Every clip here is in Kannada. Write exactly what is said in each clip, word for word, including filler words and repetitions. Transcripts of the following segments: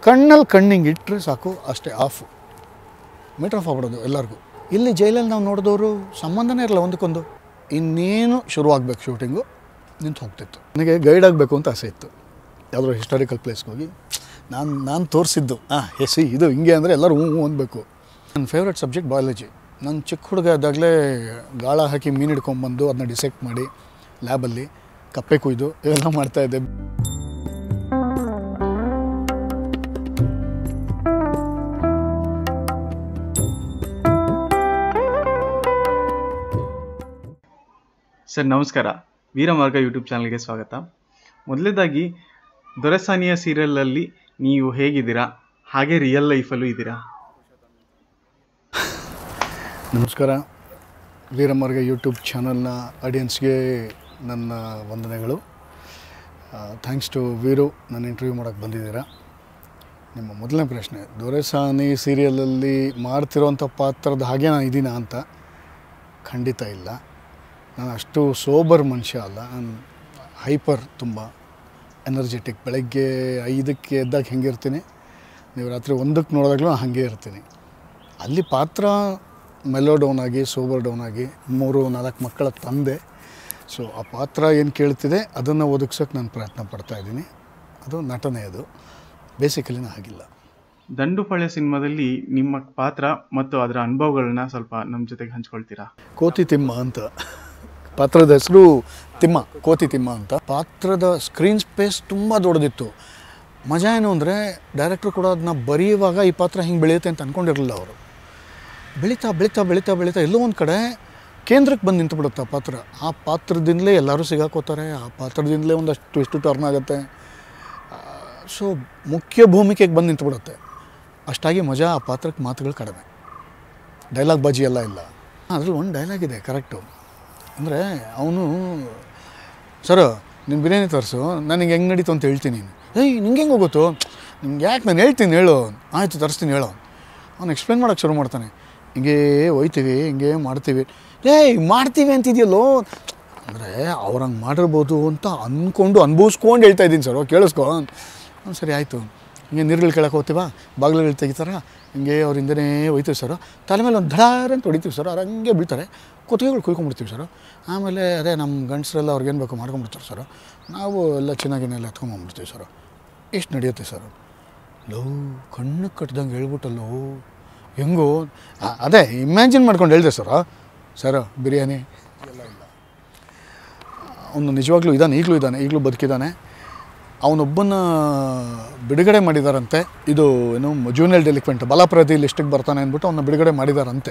ಕಣ್ಣಲ್ಲಿ ಕಣ್ಣಿಂಗೆ ಇಟ್ಟರೆ ಸಾಕು ಅಷ್ಟೇ, ಆಫು, ಮೀಟರ್ ಆಫ್ ಆಗ್ಬಿಡೋದು ಎಲ್ಲರಿಗೂ. ಇಲ್ಲಿ ಜೈಲಲ್ಲಿ ನಾವು ನೋಡಿದವರು ಸಂಬಂಧನೇ ಇರಲ್ಲ ಒಂದಕ್ಕೊಂದು. ಇನ್ನೇನು ಶುರುವಾಗಬೇಕು ಶೂಟಿಂಗು, ನಿಂತು ಹೋಗ್ತಿತ್ತು. ನನಗೆ ಗೈಡ್ ಆಗಬೇಕು ಅಂತ ಆಸೆ ಇತ್ತು, ಯಾವುದೋ ಹಿಸ್ಟಾರಿಕಲ್ ಪ್ಲೇಸ್ಗೆ ಹೋಗಿ ನಾನು ನಾನು ತೋರಿಸಿದ್ದು ಹಾಂ ಎಸಿ ಇದು ಹಿಂಗೆ ಅಂದರೆ ಎಲ್ಲರೂ ಹ್ಞೂ ಅನ್ಬೇಕು. ನನ್ನ ಫೇವ್ರೆಟ್ ಸಬ್ಜೆಕ್ಟ್ ಬಯಾಲಜಿ. ನಾನು ಚಿಕ್ಕ ಹುಡುಗ ಆದಾಗಲೇ ಗಾಳ ಹಾಕಿ ಮೀನು ಹಿಡ್ಕೊಂಬಂದು ಅದನ್ನ ಡಿಸೆಕ್ಟ್ ಮಾಡಿ ಲ್ಯಾಬಲ್ಲಿ ಕಪ್ಪೆ ಕುಯ್ದು ಇವೆಲ್ಲ ಮಾಡ್ತಾಯಿದ್ದೆ. ಸರ್ ನಮಸ್ಕಾರ, ವೀರಮಾರ್ಗ ಯೂಟ್ಯೂಬ್ ಚಾನಲ್ಗೆ ಸ್ವಾಗತ. ಮೊದಲನೇದಾಗಿ ದೊರೆಸಾನಿಯ ಸೀರಿಯಲಲ್ಲಿ ನೀವು ಹೇಗಿದ್ದೀರಾ, ಹಾಗೆ ರಿಯಲ್ ಲೈಫಲ್ಲೂ ಇದ್ದೀರಾ? ನಮಸ್ಕಾರ. ವೀರಮಾರ್ಗ ಯೂಟ್ಯೂಬ್ ಚಾನಲ್ನ ಆಡಿಯನ್ಸ್ಗೆ ನನ್ನ ವಂದನೆಗಳು. ಥ್ಯಾಂಕ್ಸ್ ಟು ವೀರು, ನನ್ನ ಇಂಟರ್ವ್ಯೂ ಮಾಡೋಕ್ಕೆ ಬಂದಿದ್ದೀರಾ. ನಿಮ್ಮ ಮೊದಲನೇ ಪ್ರಶ್ನೆ, ದೊರೆಸಾನಿ ಸೀರಿಯಲಲ್ಲಿ ಮಾಡ್ತಿರೋಂಥ ಪಾತ್ರದ ಹಾಗೆ ನಾನು ಇದ್ದೀನಾ ಅಂತ? ಖಂಡಿತ ಇಲ್ಲ. ನಾನು ಅಷ್ಟು ಸೋಬರ್ ಮನುಷ್ಯ ಅಲ್ಲ. ನಾನು ಹೈಪರ್, ತುಂಬ ಎನರ್ಜೆಟಿಕ್. ಬೆಳಗ್ಗೆ ಐದಕ್ಕೆ ಎದ್ದಾಗ ಹೆಂಗಿರ್ತೀನಿ, ನೀವು ರಾತ್ರಿ ಒಂದಕ್ಕೆ ನೋಡಿದಾಗಲೂ ಹಾಗೆ ಇರ್ತೀನಿ. ಅಲ್ಲಿ ಪಾತ್ರ ಮೆಲೋ ಡೌನ್ ಆಗಿ, ಸೋಬರ್ ಡೌನ್ ಆಗಿ, ಮೂರು ನಾಲ್ಕು ಮಕ್ಕಳ ತಂದೆ. ಸೊ ಆ ಪಾತ್ರ ಏನು ಕೇಳ್ತಿದೆ ಅದನ್ನು ಒದಗಿಸೋಕ್ಕೆ ನಾನು ಪ್ರಯತ್ನ ಪಡ್ತಾಯಿದ್ದೀನಿ. ಅದು ನಟನೆ, ಅದು ಬೇಸಿಕಲಿನ ಹಾಗಿಲ್ಲ. ದಂಡುಪಾಳ್ಯ ಸಿನಿಮಾದಲ್ಲಿ ನಿಮ್ಮ ಪಾತ್ರ ಮತ್ತು ಅದರ ಅನುಭವಗಳನ್ನ ಸ್ವಲ್ಪ ನಮ್ಮ ಜೊತೆಗೆ ಹಂಚ್ಕೊಳ್ತೀರಾ? ಕೋತಿ ತಿಮ್ಮ ಅಂತ ಪಾತ್ರದ ಹೆಸರು, ತಿಮ್ಮ, ಕೋತಿ ತಿಮ್ಮ ಅಂತ. ಪಾತ್ರದ ಸ್ಕ್ರೀನ್ ಸ್ಪೇಸ್ ತುಂಬ ದೊಡ್ಡದಿತ್ತು. ಮಜಾ ಏನು ಅಂದರೆ, ಡೈರೆಕ್ಟ್ರು ಕೂಡ ಅದನ್ನ ಬರೆಯುವಾಗ ಈ ಪಾತ್ರ ಹಿಂಗೆ ಬೆಳೆಯುತ್ತೆ ಅಂತ ಅಂದ್ಕೊಂಡಿರಲಿಲ್ಲ ಅವರು. ಬೆಳೀತಾ ಬೆಳೀತಾ ಬೆಳೀತಾ ಬೆಳೀತಾ ಎಲ್ಲೋ ಒಂದು ಕಡೆ ಕೇಂದ್ರಕ್ಕೆ ಬಂದು ನಿಂತುಬಿಡುತ್ತೆ ಆ ಪಾತ್ರ. ಆ ಪಾತ್ರದಿಂದಲೇ ಎಲ್ಲರೂ ಸಿಗಾಕೋತಾರೆ, ಆ ಪಾತ್ರದಿಂದಲೇ ಒಂದಷ್ಟು ಟ್ವಿಸ್ಟು ಟರ್ನ್ ಆಗುತ್ತೆ. ಸೊ ಮುಖ್ಯ ಭೂಮಿಕೆಗೆ ಬಂದು ನಿಂತುಬಿಡುತ್ತೆ. ಅಷ್ಟಾಗಿ ಮಜಾ. ಆ ಪಾತ್ರಕ್ಕೆ ಮಾತುಗಳು ಕಡಿಮೆ, ಡೈಲಾಗ್ ಬಾಜಿ ಎಲ್ಲ ಇಲ್ಲ. ಅದ್ರಲ್ಲಿ ಒಂದು ಡೈಲಾಗ್ ಇದೆ ಕರೆಕ್ಟು. ಅಂದರೆ ಅವನು, ಸರ್ ನೀನು ಬಿರಿಯಾನಿ ತರಿಸು, ನನಗೆ ಹೆಂಗೆ ನಡೀತು ಅಂತ ಹೇಳ್ತೀನಿ. ಏಯ್ ನಿಂಗೆ ಹೆಂಗೆ ಹೋಗುತ್ತೋ, ನಿಮ್ಗೆ ಯಾಕೆ ನಾನು ಹೇಳ್ತೀನಿ ಹೇಳು. ಆಯಿತು ತರಿಸ್ತೀನಿ ಹೇಳೋ. ಅವ್ನು ಎಕ್ಸ್ಪ್ಲೇನ್ ಮಾಡೋಕ್ಕೆ ಶುರು ಮಾಡ್ತಾನೆ. ಹಿಂಗೇ ಹೋಯ್ತೀವಿ, ಹಿಂಗೆ ಮಾಡ್ತೀವಿ. ಏಯ್ ಮಾಡ್ತೀವಿ ಅಂತಿದೆಯಲ್ಲೋ ಅಂದರೆ ಅವ್ರು ಹಂಗೆ ಮಾಡಿರ್ಬೋದು ಅಂತ ಅಂದ್ಕೊಂಡು ಅನುಭವಿಸ್ಕೊಂಡು ಹೇಳ್ತಾ ಇದ್ದೀನಿ ಸರ್, ಕೇಳಿಸ್ಕೊ. ಹ್ಞೂ ಸರಿ ಆಯಿತು. ಹಿಂಗೆ ನೀರುಗಳು ಕೇಳಕ್ಕೆ ಹೋಗ್ತೀವ, ಬಾಗಿಲುಗಳು ತೆಗಿತಾರ, ಹಿಂಗೆ ಅವ್ರ ಹಿಂದೆನೇ ಹೋಯ್ತೀವಿ ಸರ್. ತಲೆ ಮೇಲೆ ಒಂದು ಧಡಾರ ಅಂತ ಹೊಡಿತೀವಿ ಸರ್, ಅವ್ರು ಹಂಗೆ ಬೀಳ್ತಾರೆ. ಕುತ್ತಿಗೆಗಳು ಕುಯ್ಕೊಂಡ್ಬಿಡ್ತೀವಿ ಸರ್. ಆಮೇಲೆ ಅದೇ ನಮ್ಮ ಗಂಡಸರೆಲ್ಲ ಅವ್ರಿಗೇನು ಬೇಕು ಮಾಡ್ಕೊಂಡ್ಬಿಡ್ತಾರೆ ಸರ್. ನಾವು ಎಲ್ಲ ಚೆನ್ನಾಗಿನೆಲ್ಲ ಎತ್ಕೊಂಡ್ಬಂದ್ಬಿಡ್ತೀವಿ ಸರ್. ಎಷ್ಟು ನಡೆಯುತ್ತೆ ಸರ್. ಲವ್ ಕಣ್ಣು ಕಟ್ಟಿದಂಗೆ ಹೇಳ್ಬಿಟ್ಟಲ್ಲೋ ಹೆಂಗೋ. ಅದೇ ಇಮ್ಯಾಜಿನ್ ಮಾಡ್ಕೊಂಡು ಹೇಳಿದೆ ಸರ್. ಸರ್ ಬಿರಿಯಾನಿ ಎಲ್ಲ ಇಲ್ಲ. ಅವನು ನಿಜವಾಗ್ಲೂ ಇದ್ದಾನೆ, ಈಗಲೂ ಇದ್ದಾನೆ, ಈಗಲೂ ಬದುಕಿದ್ದಾನೆ. ಅವನೊಬ್ಬನ ಬಿಡುಗಡೆ ಮಾಡಿದಾರಂತೆ. ಇದು ಏನು ಜೂನಿಯರ್ ಡೆಲಿಕ್ವೆಂಟ್, ಬಲಾಪರಾಧಿ ಲಿಸ್ಟಿಗೆ ಬರ್ತಾನೆ ಅಂದ್ಬಿಟ್ಟು ಅವನ್ನ ಬಿಡುಗಡೆ ಮಾಡಿದಾರಂತೆ.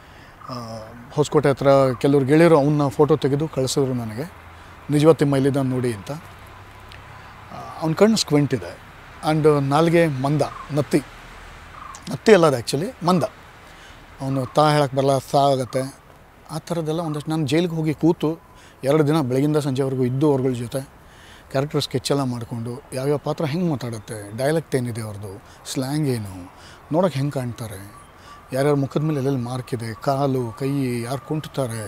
ಹೊಸಕೋಟೆ ಹತ್ರ ಕೆಲವ್ರು ಗೆಳೆಯರು ಅವನ್ನ ಫೋಟೋ ತೆಗೆದು ಕಳಿಸಿದ್ರು ನನಗೆ, ನಿಜವಾದ ತಿಮ್ಮ ಇಲ್ಲಿದ್ದಾನೆ ನೋಡಿ ಅಂತ. ಅವ್ನ ಕಣ್ಣು ಸ್ಕ್ವೆಂಟ್ ಇದೆ ಆ್ಯಂಡ್ ನಾಲ್ಗೆ ಮಂದ, ನತ್ತಿ ನತ್ತಿ ಅಲ್ಲ ಅದು ಆ್ಯಕ್ಚುಲಿ ಮಂದ. ಅವನು ತಾ ಹೇಳಕ್ಕೆ ಬರಲ್ಲ, ಸಾ ಆಗುತ್ತೆ, ಆ ಥರದ್ದೆಲ್ಲ ಒಂದಷ್ಟು. ನಾನು ಜೈಲಿಗೆ ಹೋಗಿ ಕೂತು ಎರಡು ದಿನ ಬೆಳಗಿಂದ ಸಂಜೆವರೆಗೂ ಇದ್ದು ಅವ್ರಗಳ ಜೊತೆ ಕ್ಯಾರೆಕ್ಟರ್ ಸ್ಕೆಚೆಲ್ಲ ಮಾಡಿಕೊಂಡು ಯಾವ್ಯಾವ ಪಾತ್ರ ಹೆಂಗೆ ಮಾತಾಡುತ್ತೆ, ಡೈಲೆಕ್ಟ್ ಏನಿದೆ ಅವ್ರದ್ದು, ಸ್ಲ್ಯಾಂಗ್ ಏನು, ನೋಡೋಕ್ಕೆ ಹೆಂಗೆ ಕಾಣ್ತಾರೆ, ಯಾರ್ಯಾರ ಮುಖದ ಮೇಲೆ ಎಲ್ಲೆಲ್ಲಿ ಮಾರ್ಕ್ ಇದೆ, ಕಾಲು ಕೈ ಯಾರು ಕುಂಟುತ್ತಾರೆ,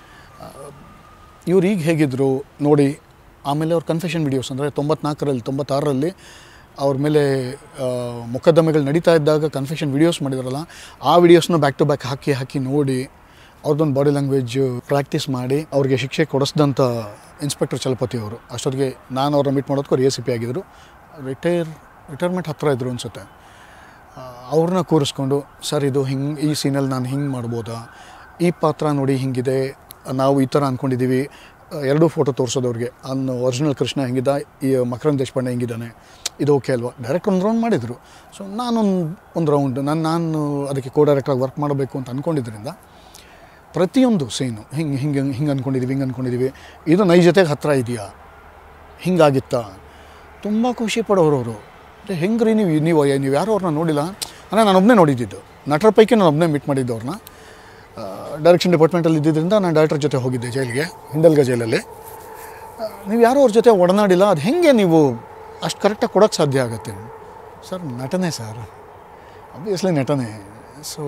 ಇವ್ರು ಈಗ ಹೇಗಿದ್ದರು ನೋಡಿ. ಆಮೇಲೆ ಅವ್ರ ಕನ್ಫೆಷನ್ ವಿಡಿಯೋಸ್ ಅಂದರೆ ತೊಂಬತ್ನಾಲ್ಕರಲ್ಲಿ ತೊಂಬತ್ತಾರರಲ್ಲಿ ಅವ್ರ ಮೇಲೆ ಮೊಕದ್ದಮೆಗಳು ನಡೀತಾ ಇದ್ದಾಗ ಕನ್ಫೆಷನ್ ವಿಡಿಯೋಸ್ ಮಾಡಿದಾರಲ್ಲ, ಆ ವಿಡಿಯೋಸ್ನ ಬ್ಯಾಕ್ ಟು ಬ್ಯಾಕ್ ಹಾಕಿ ಹಾಕಿ ನೋಡಿ ಅವ್ರದ್ದೊಂದು ಬಾಡಿ ಲ್ಯಾಂಗ್ವೇಜ್ ಪ್ರಾಕ್ಟೀಸ್ ಮಾಡಿ ಅವ್ರಿಗೆ ಶಿಕ್ಷೆ ಕೊಡಿಸ್ದಂಥ ಇನ್ಸ್ಪೆಕ್ಟರ್ ಚಲಪತಿ ಅವರು. ಅಷ್ಟೊತ್ತಿಗೆ ನಾನು ಅವ್ರನ್ನ ಮೀಟ್ ಮಾಡೋದಕ್ಕೂ ಅವ್ರು ಎ ಸಿ ಪಿ ಆಗಿದ್ದರು. ರಿಟೈರ್ ರಿಟೈರ್ಮೆಂಟ್ ಹತ್ತಿರ ಇದ್ದರು ಅನಿಸುತ್ತೆ. ಅವ್ರನ್ನ ಕೂರಿಸ್ಕೊಂಡು, ಸರ್ ಇದು ಹಿಂಗೆ ಈ ಸೀನಲ್ಲಿ ನಾನು ಹಿಂಗೆ ಮಾಡ್ಬೋದಾ, ಈ ಪಾತ್ರ ನೋಡಿ ಹಿಂಗಿದೆ, ನಾವು ಈ ಥರ ಅಂದ್ಕೊಂಡಿದ್ದೀವಿ. ಎರಡೂ ಫೋಟೋ ತೋರಿಸೋದವ್ರಿಗೆ, ಅವ್ನು ಒರಿಜಿನಲ್ ಕೃಷ್ಣ ಹೆಂಗಿದ್ದ, ಈ ಮಕರಂದ್ ದೇಶಪಾಂಡೆ ಹೆಂಗಿದ್ದಾನೆ, ಇದು ಓಕೆ ಅಲ್ವಾ. ಡೈರೆಕ್ಟ್ ಒಂದು ರೌಂಡ್ ಮಾಡಿದರು. ಸೊ ನಾನೊಂದು ಒಂದು ರೌಂಡ್ ನಾನು ನಾನು ಅದಕ್ಕೆ ಕೋ ಡೈರೆಕ್ಟ್ರಾಗಿ ವರ್ಕ್ ಮಾಡಬೇಕು ಅಂತ ಅಂದ್ಕೊಂಡಿದ್ದರಿಂದ ಪ್ರತಿಯೊಂದು ಸೀನು ಹಿಂಗೆ ಹಿಂಗೆ ಹಿಂಗೆ ಅಂದ್ಕೊಂಡಿದ್ದೀವಿ ಹಿಂಗೆ ಅಂದ್ಕೊಂಡಿದ್ದೀವಿ ಇದು ನೈಜತೆಗೆ ಹತ್ತಿರ ಇದೆಯಾ, ಹಿಂಗಾಗಿತ್ತಾ, ತುಂಬ ಖುಷಿ ಪಡೋರು ಅವರು. ಹೆಂಗೆ ರೀ ನೀವು ನೀವು ನೀವು ಯಾರೋ ಅವ್ರನ್ನ ನೋಡಿಲ್ಲ ಅಂದರೆ ನಾನು ಒಬ್ಬನೇ ನೋಡಿದ್ದು. ನಟರ ಪೈಕಿ ನಾನು ಒಬ್ಬನೇ ಮೀಟ್ ಮಾಡಿದ್ದು ಅವ್ರನ್ನ. ಡೈರೆಕ್ಷನ್ ಡಿಪಾರ್ಟ್ಮೆಂಟಲ್ಲಿ ಇದ್ದಿದ್ದರಿಂದ ನಾನು ಡೈರೆಕ್ಟರ್ ಜೊತೆ ಹೋಗಿದ್ದೆ ಜೈಲಿಗೆ, ಹಿಂಡಲ್ಗ ಜೈಲಲ್ಲಿ. ನೀವು ಯಾರೋ ಅವ್ರ ಜೊತೆ ಒಡನಾಡಿಲ್ಲ, ಅದು ಹೆಂಗೆ ನೀವು ಅಷ್ಟು ಕರೆಕ್ಟಾಗಿ ಕೊಡೋಕ್ಕೆ ಸಾಧ್ಯ ಆಗುತ್ತೆ? ಸರ್ ನಟನೆ ಸರ್, ಆಬ್ವಿಯಸ್ಲಿ ನಟನೆ. ಸೊ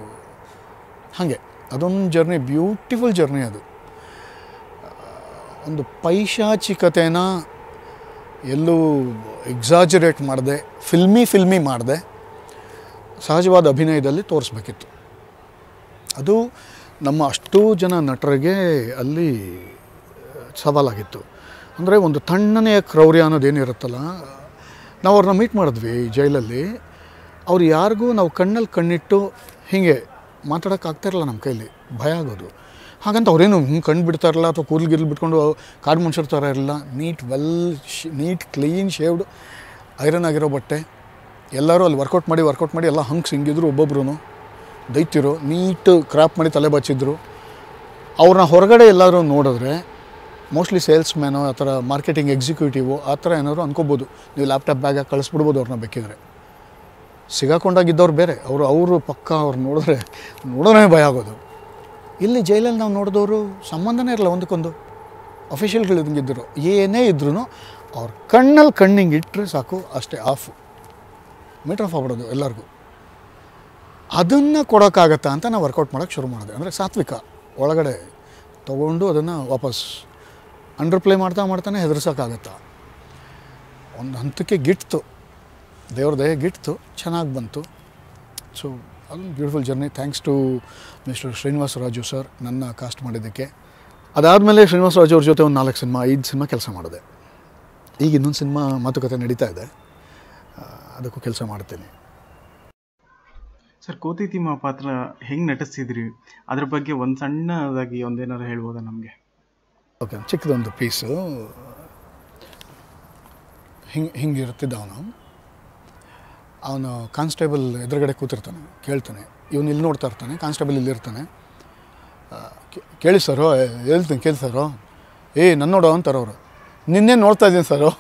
ಹಾಗೆ ಅದೊಂದು ಜರ್ನಿ, ಬ್ಯೂಟಿಫುಲ್ ಜರ್ನಿ. ಅದು ಒಂದು ಪೈಶಾಚಿಕತೆನ ಎಲ್ಲೂ ಎಕ್ಸಾಜರೇಟ್ ಮಾಡದೆ, ಫಿಲ್ಮಿ ಫಿಲ್ಮಿ ಮಾಡದೆ ಸಹಜವಾದ ಅಭಿನಯದಲ್ಲಿ ತೋರಿಸ್ಬೇಕಿತ್ತು. ಅದು ನಮ್ಮ ಅಷ್ಟೂ ಜನ ನಟರಿಗೆ ಅಲ್ಲಿ ಸವಾಲಾಗಿತ್ತು. ಅಂದರೆ ಒಂದು ತಣ್ಣನೆಯ ಕ್ರೌರ್ಯ ಅನ್ನೋದೇನಿರುತ್ತಲ್ಲ, ನಾವು ಅವ್ರನ್ನ ಮೀಟ್ ಮಾಡಿದ್ವಿ ಜೈಲಲ್ಲಿ. ಅವ್ರು ಯಾರಿಗೂ ನಾವು ಕಣ್ಣಲ್ಲಿ ಕಣ್ಣಿಟ್ಟು ಹೀಗೆ ಮಾತಾಡೋಕ್ಕಾಗ್ತಾಯಿರಲ್ಲ, ನಮ್ಮ ಕೈಲಿ ಭಯ ಆಗೋದು. ಹಾಗಂತ ಅವರೇನು ಹಿಂಗೆ ಕಣ್ಣು ಬಿಡ್ತಾರಲ್ಲ ಅಥವಾ ಕೂದಲು ಗಿರ್ಲು ಬಿಟ್ಕೊಂಡು ಕಾಡು ಮನುಷ್ಯರ ಥರ ಇರಲ್ಲ. ನೀಟ್ ವೆಲ್ ಶ್ ನೀಟ್ ಕ್ಲೀನ್ ಶೇವ್ಡ್ ಐರನ್ ಆಗಿರೋ ಬಟ್ಟೆ. ಎಲ್ಲರೂ ಅಲ್ಲಿ ವರ್ಕೌಟ್ ಮಾಡಿ ವರ್ಕೌಟ್ ಮಾಡಿ ಎಲ್ಲ ಹಂಗೆ ಸಿಂಗಿದ್ರು. ಒಬ್ಬೊಬ್ರು ದೈತ್ಯರು ನೀಟ್ ಕ್ರಾಪ್ ಮಾಡಿ ತಲೆ ಬಚ್ಚಿದ್ರು. ಅವ್ರನ್ನ ಹೊರಗಡೆ ಎಲ್ಲರೂ ನೋಡಿದ್ರೆ ಮೋಸ್ಟ್ಲಿ ಸೇಲ್ಸ್ ಮ್ಯಾನೋ ಆ ಥರ ಮಾರ್ಕೆಟಿಂಗ್ ಎಕ್ಸಿಕ್ಯೂಟಿವು ಆ ಥರ ಏನಾದ್ರು ಅನ್ಕೋಬೋದು. ನೀವು ಲ್ಯಾಪ್ಟಾಪ್ ಬ್ಯಾಗಾಗಿ ಕಳಿಸ್ಬಿಡ್ಬೋದು ಅವ್ರನ್ನ ಬೇಕಿದ್ರೆ. ಸಿಗಾಕೊಂಡಾಗಿದ್ದವ್ರು ಬೇರೆ, ಅವರು ಅವರು ಪಕ್ಕ ಅವ್ರು ನೋಡಿದ್ರೆ ನೋಡೋದೇ ಭಯ ಆಗೋದು. ಇಲ್ಲಿ ಜೈಲಲ್ಲಿ ನಾವು ನೋಡಿದವರು ಸಂಬಂಧನೇ ಇರಲ್ಲ ಒಂದಕ್ಕೊಂದು, ಅಫಿಷಿಯಲ್ಗಳಿದ್ದಂಗಿದ್ದರು. ಏನೇ ಇದ್ರೂ ಅವ್ರ ಕಣ್ಣಲ್ಲಿ ಕಣ್ಣಿಂಗೆ ಇಟ್ಟರೆ ಸಾಕು, ಅಷ್ಟೇ, ಆಫು, ಮೀಟರ್ ಆಫ್ ಆಗ್ಬಿಡೋದು ಎಲ್ಲರಿಗೂ. ಅದನ್ನು ಕೊಡೋಕ್ಕಾಗತ್ತಾ ಅಂತ ನಾವು ವರ್ಕೌಟ್ ಮಾಡೋಕ್ಕೆ ಶುರು ಮಾಡಿದೆ. ಅಂದರೆ ಸಾತ್ವಿಕ ಒಳಗಡೆ ತೊಗೊಂಡು ಅದನ್ನು ವಾಪಸ್ ಅಂಡರ್ ಪ್ಲೇ ಮಾಡ್ತಾ ಮಾಡ್ತಾನೆ ಹೆದರ್ಸೋಕ್ಕಾಗತ್ತಾ. ಒಂದು ಹಂತಕ್ಕೆ ಗಿಟ್ತು, ದೇವ್ರ ದಯೆ ಗಿಟ್ತು, ಚೆನ್ನಾಗಿ ಬಂತು. ಸೊ ಅದೊಂದು beautiful journey. Thanks to mister Srinivasa Raju sir ನನ್ನ ಕಾಸ್ಟ್ ಮಾಡಿದ್ದಕ್ಕೆ. ಅದಾದಮೇಲೆ ಶ್ರೀನಿವಾಸ ರಾಜು ಅವ್ರ ಜೊತೆ ಒಂದು ನಾಲ್ಕು ಸಿನಿಮಾ ಐದು ಸಿನಿಮಾ ಕೆಲಸ ಮಾಡಿದೆ. ಈಗ ಇನ್ನೊಂದು ಸಿನಿಮಾ ಮಾತುಕತೆ ನಡೀತಾ ಇದೆ, ಅದಕ್ಕೂ ಕೆಲಸ ಮಾಡ್ತೀನಿ. ಸರ್, ಕೋತಿ ತಿಮ್ಮ ಪಾತ್ರ ಹೆಂಗೆ ನಟಿಸ್ತಿದ್ರಿ, ಅದ್ರ ಬಗ್ಗೆ ಒಂದು ಸಣ್ಣದಾಗಿ ಒಂದೇನಾರು ಹೇಳ್ಬೋದಾ ನಮಗೆ? ಓಕೆ, ಚಿಕ್ಕದೊಂದು ಪೀಸು ಹಿಂಗೆ ಹಿಂಗೆ ಇರ್ತಿದ್ದ ಅವನು. ಅವನು ಕಾನ್ಸ್ಟೇಬಲ್ ಎದುರುಗಡೆ ಕೂತಿರ್ತಾನೆ, ಕೇಳ್ತಾನೆ, ಇವನು ಇಲ್ಲಿ ನೋಡ್ತಾ ಇರ್ತಾನೆ, ಕಾನ್ಸ್ಟೇಬಲ್ ಇಲ್ಲಿ ಇರ್ತಾನೆ. ಕೇಳಿ ಸರೋ, ಹೇಳ್ತೀನಿ ಕೇಳಿ ಸರೋ, ಏ ನನ್ನ ನೋಡೋ ಅಂತಾರೆ ಅವರು. ನಿನ್ನೆ ನೋಡ್ತಾ ಇದ್ದೀನಿ ಸರೋ.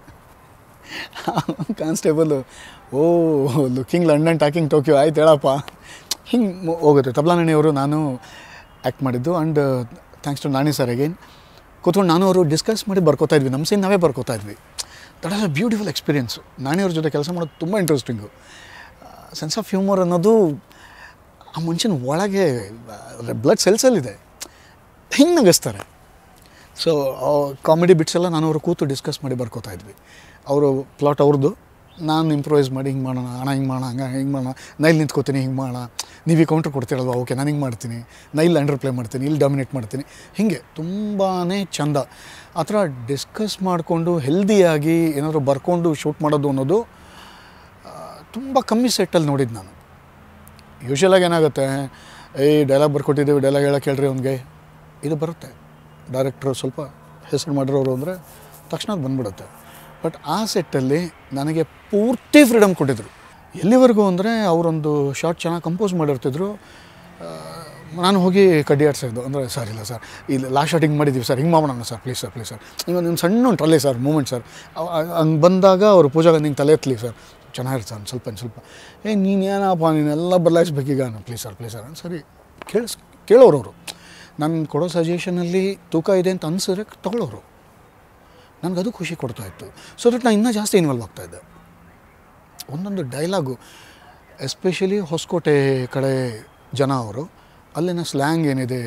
Constable, oh looking London talking Tokyo, ಆಯ್ತು ಹೇಳಪ್ಪ, ಹಿಂಗೆ ಹೋಗುತ್ತೆ. ತಬ್ಲಾನಣಿಯವರು ನಾನು ಆ್ಯಕ್ಟ್ ಮಾಡಿದ್ದು. And thanks to Nani sir again ಕೂತ್ಕೊಂಡು ನಾನು ಅವರು ಡಿಸ್ಕಸ್ ಮಾಡಿ ಬರ್ಕೋತಾ ಇದ್ವಿ, ನಮ್ಮ ಸೀನ್ ನಾವೇ ಬರ್ಕೋತಾ ಇದ್ವಿ. That as a beautiful experience. ನಾಣಿಯವ್ರ ಜೊತೆ ಕೆಲಸ ಮಾಡೋದು ತುಂಬ ಇಂಟ್ರೆಸ್ಟಿಂಗು. ಸೆನ್ಸ್ ಆಫ್ ಹ್ಯೂಮರ್ ಅನ್ನೋದು ಆ ಮನುಷ್ಯನ ಒಳಗೆ ಬ್ಲಡ್ ಸೆಲ್ಸಲ್ಲಿದೆ, ಹಿಂಗೆ ನಗಿಸ್ತಾರೆ. ಸೊ ಕಾಮಿಡಿ ಬಿಟ್ಸ್ ಎಲ್ಲ ನಾನು ಅವರು ಕೂತು ಡಿಸ್ಕಸ್ ಮಾಡಿ ಬರ್ಕೋತಾ ಇದ್ವಿ. ಅವರು ಪ್ಲಾಟ್ ಅವ್ರದ್ದು, ನಾನು ಇಂಪ್ರೂವೈಸ್ ಮಾಡಿ ಹಿಂಗೆ ಮಾಡೋಣ ಅಣ್ಣ, ಹಿಂಗೆ ಮಾಡೋಣ, ಹಂಗೆ ಹಿಂಗೆ ಮಾಡೋಣ, ನೈಲ್ ನಿಂತ್ಕೋತೀನಿ, ಹಿಂಗೆ ಮಾಡೋಣ, ನೀವು ಈ ಕೌಂಟ್ರ್ ಕೊಡ್ತೀರಲ್ವ, ಓಕೆ ನಾನು ಹಿಂಗೆ ಮಾಡ್ತೀನಿ, ನೈಲ್ ಅಂಡರ್ ಪ್ಲೇ ಮಾಡ್ತೀನಿ, ಇಲ್ಲಿ ಡಾಮಿನೇಟ್ ಮಾಡ್ತೀನಿ, ಹೀಗೆ ತುಂಬಾ ಚೆಂದ. ಆ ಥರ ಡಿಸ್ಕಸ್ ಮಾಡಿಕೊಂಡು ಹೆಲ್ದಿಯಾಗಿ ಏನಾದರೂ ಬರ್ಕೊಂಡು ಶೂಟ್ ಮಾಡೋದು ಅನ್ನೋದು ತುಂಬ ಕಮ್ಮಿ ಸೆಟ್ಟಲ್ಲಿ ನೋಡಿದ್ದು ನಾನು. ಯೂಶ್ವಲಾಗಿ ಏನಾಗುತ್ತೆ, ಏಯ್ ಡೈಲಾಗ್ ಬರ್ಕೊಟ್ಟಿದ್ದೀವಿ, ಡೈಲಾಗ್ ಹೇಳೋಕೆ ಹೇಳ್ರಿ ಅವ್ನಿಗೆ, ಇದು ಬರುತ್ತೆ. ಡೈರೆಕ್ಟ್ರು ಸ್ವಲ್ಪ ಹೆಸರು ಮಾಡಿರೋರು ಅಂದರೆ ತಕ್ಷಣ ಅದು ಬಂದ್ಬಿಡುತ್ತೆ. ಬಟ್ ಆ ಸೆಟ್ಟಲ್ಲಿ ನನಗೆ ಪೂರ್ತಿ ಫ್ರೀಡಮ್ ಕೊಟ್ಟಿದ್ರು. ಎಲ್ಲಿವರೆಗೂ ಅಂದರೆ ಅವರೊಂದು ಶಾರ್ಟ್ ಚೆನ್ನಾಗಿ ಕಂಪೋಸ್ ಮಾಡಿರ್ತಿದ್ರು, ನಾನು ಹೋಗಿ ಕಡ್ಡಿ ಆಡ್ಸೋದು. ಅಂದರೆ ಸರ್ ಇಲ್ಲ ಸರ್, ಇಲ್ಲಿ ಲಾಸ್ಟ್ ಶಾರ್ಟ್ ಹಿಂಗೆ ಮಾಡಿದ್ದೀವಿ ಸರ್, ಹಿಂಗೆ ಮಾಡೋಣ sir, please sir please sir, ಈಗ ಒಂದು ಸಣ್ಣ ಒಂದು ಟ್ರಲ್ಲೇ ಸರ್ ಮೂಮೆಂಟ್ ಸರ್, ಹಂಗೆ ಬಂದಾಗ ಅವರು ಪೂಜಾಗ ನಿಂಗೆ ತಲೆ ಎತ್ತಲಿ ಸರ್, ಚೆನ್ನಾಗಿರುತ್ತೆ ಸರ್, ಸ್ವಲ್ಪ ಸ್ವಲ್ಪ ಏ ನೀನೇನಪ್ಪ ನೀನೆಲ್ಲ ಬದಲಾಯಿಸ್ಬೇಕೀಗ, ನಾನು ಪ್ಲೀಸ್ ಸರ್ ಪ್ಲೀಸ್ ಸರ್ ಸರಿ ಕೇಳಿಸ್ ಕೇಳೋರವರು. ನಾನು ಕೊಡೋ ಸಜೆಷನಲ್ಲಿ ತೂಕ ಇದೆ ಅಂತ ಅನಿಸಿದ್ರೆ ತೊಗೊಳ್ಳೋರು. ನನಗದು ಖುಷಿ ಕೊಡ್ತಾಯಿತ್ತು. ಸೊ ದಟ್ ನಾನು ಇನ್ನೂ ಜಾಸ್ತಿ ಇನ್ವಾಲ್ವ್ ಆಗ್ತಾಯಿದ್ದೆ. ಒಂದೊಂದು ಡೈಲಾಗು, ಎಸ್ಪೆಷಲಿ ಹೊಸಕೋಟೆ ಕಡೆ ಜನ ಅವರು, ಅಲ್ಲಿನ ಸ್ಲ್ಯಾಂಗ್ ಏನಿದೆ,